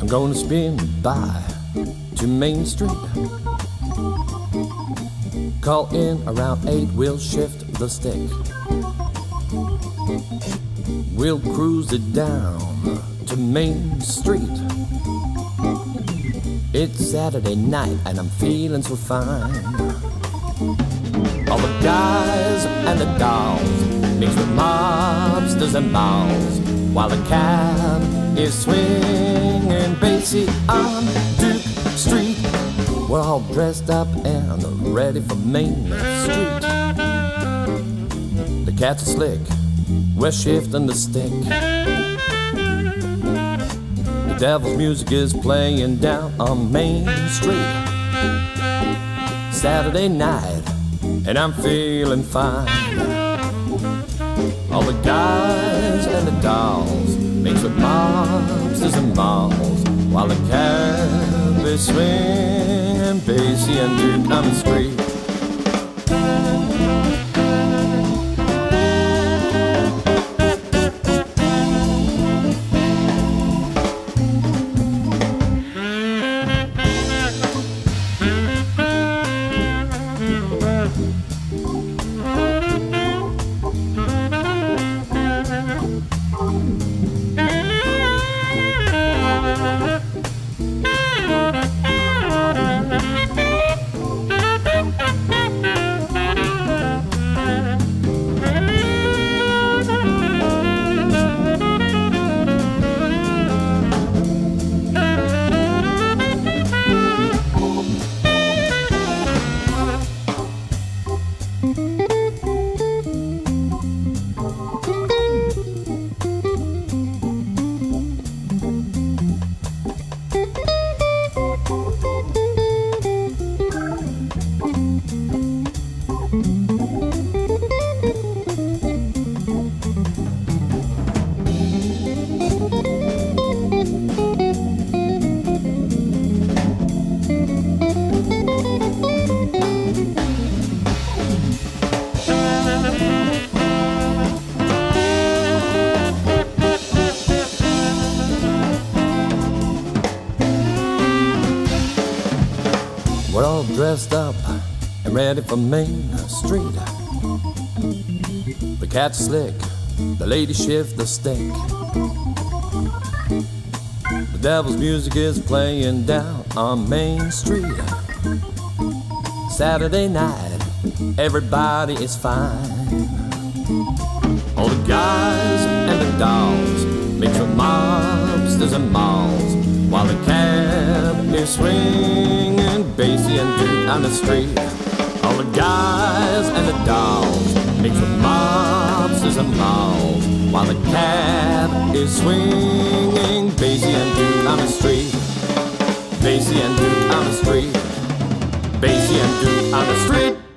gonna spin by to Main Street. Call in around 8, we'll shift the stick. We'll cruise it down to Main Street. It's Saturday night and I'm feeling so fine. All the guys and the dolls mixed with mobsters and balls, while the cab is swinging bassy on Duke Street. We're all dressed up and ready for Main Street. The cats are slick, we're shifting the stick. The devil's music is playing down on Main Street. Saturday night and I'm feeling fine. All the guys and the dolls mixed with mobsters and balls, while the cab is swinging bassy and Duke on the street. We're all dressed up and ready for Main Street. The cat's slick, the ladies shift the stick. The devil's music is playing down on Main Street. Saturday night, everybody is fine. All the guys and the dolls mixed with mobsters and malls, while the cab is swinging bassy and Duke on the street. All the guys and the dolls mixed with mobsters and malls, while the cab is swinging bassy and Duke on the street. Bassy and Duke on the street. Bassy and Duke on the street.